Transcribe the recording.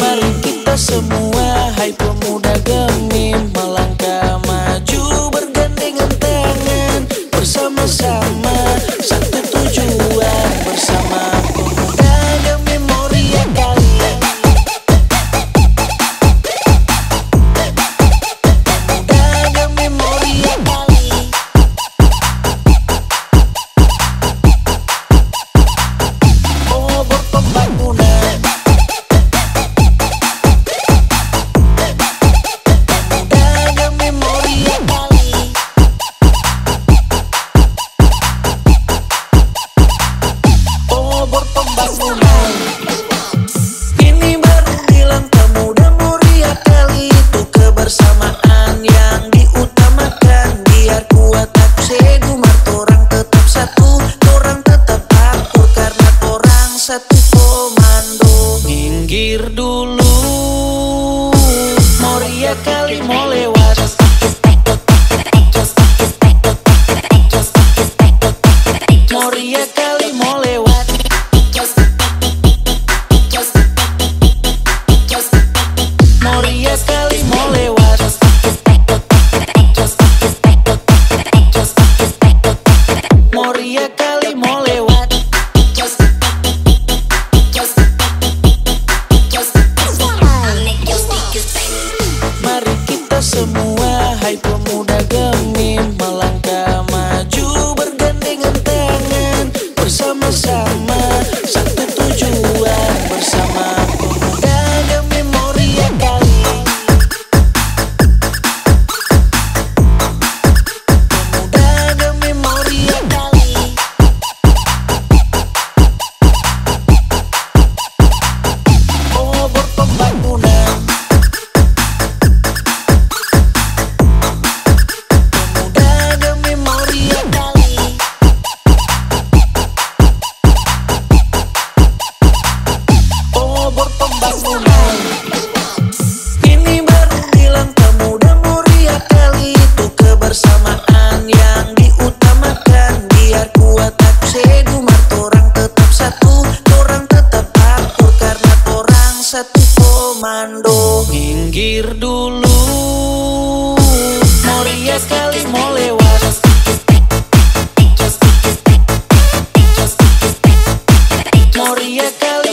Mari kita semua, hai pemuda gemim, melangkah maju bergandengan tangan, bersama-sama satu tujuan, bersama pemuda gemim Moria Kali. Pemuda gemim Moria Kali. Obor pembangunan. Ini baru bilang pemuda Moria Kali, itu kebersamaan yang diutamakan. Biar kuat aku sedumar, torang tetap satu, torang tetap akur karena torang satu komando. Minggir dulu, Moria Kali mau lewat. Moria Kali mau lewat. Moria Kali mau lewat. Moria Kali mau lewat. Mari kita semua, hai pemuda gemim, melangkah maju bergandengan tangan, bersama-sama satu tujuan, bersama pemuda gemim Moria Kali. Pemuda gemim Moria Kali. Obor pembangunan. Pemuda gemim Moria Kali. Obor pembangunan. Ini baru bilang pemuda Moria Kali, itu kebersamaan yang diutamakan. Biar kuat aku sedumar, torang tetap satu, torang tetap akur karena torang satu komando. Minggir dulu, Moria Kali mau lewat. Moria Kali